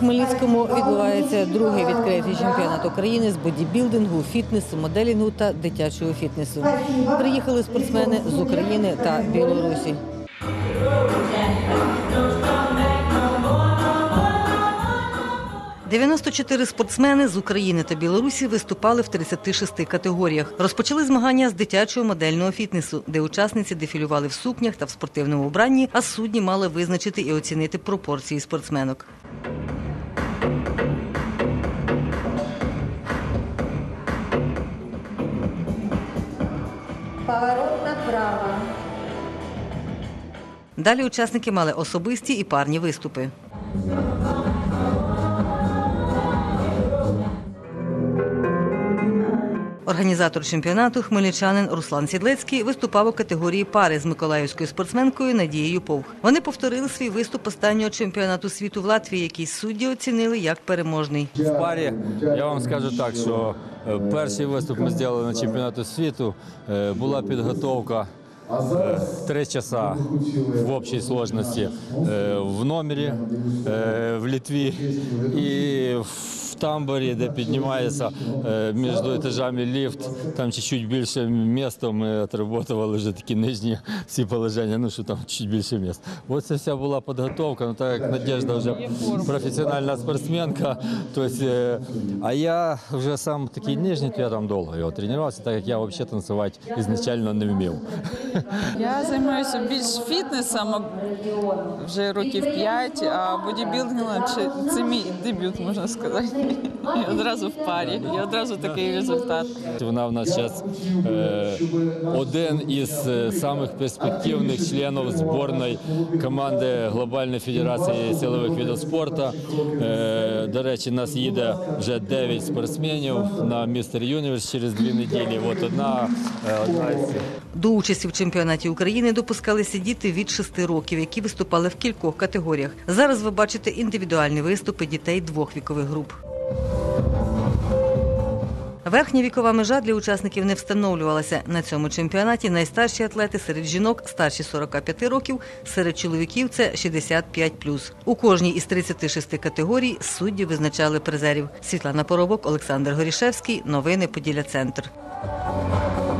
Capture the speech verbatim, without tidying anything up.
Хмельницькому відбувається другий відкритий чемпіонат України з бодібілдингу, фітнесу, моделінгу та дитячого фітнесу. Приїхали спортсмени з України та Білорусі. дев'яносто чотири спортсмени з України та Білорусі виступали в тридцяти шести категоріях. Розпочали змагання з дитячого модельного фітнесу, де учасниці дефілювали в сукнях та в спортивному вбранні, а судді мали визначити і оцінити пропорції спортсменок. Поворот направо. Далі учасники мали особисті і парні виступи. Організатор чемпіонату, хмельничанин Руслан Сідлецький, виступав у категорії пари з миколаївською спортсменкою Надією Повх. Вони повторили свій виступ останнього чемпіонату світу в Латвії, який судді оцінили як переможний. В парі я вам скажу так, що перший виступ ми зробили на чемпіонаті світу, була підготовка три часа в общей сложности в номері в Литві і в тамбурі, де піднімається між етажами ліфт, там чуть-чуть більше місця, ми відпрацювали вже такі нижні всі положення, ну що там чуть більше місць. Ось це вся була підготовка, ну так як Надежда вже професіональна спортсменка, то есть, а я вже сам такий нижній, то я там довго його тренувався, так як я взагалі танцювати ізначально не вмів. Я займаюся більш фітнесом вже років п'ять, а бодібілдингом – це мій дебют, можна сказати. І одразу в парі, і одразу такий результат. Вона в нас зараз е, один із самих перспективних членів збірної команди Глобальної федерації силових видів спорту. Е, до речі, нас їде вже дев'ять спортсменів на Містер Юніверс через дві неділі. От одна, одна із... До участі в чемпіонаті України допускалися діти від шести років, які виступали в кількох категоріях. Зараз ви бачите індивідуальні виступи дітей двох вікових груп. Верхня вікова межа для учасників не встановлювалася. На цьому чемпіонаті найстарші атлети серед жінок старші сорока п'яти років, серед чоловіків – це шістдесят п'ять плюс. У кожній із тридцяти шести категорій судді визначали призерів. Світлана Поробок, Олександр Горішевський. Новини Поділля Центр.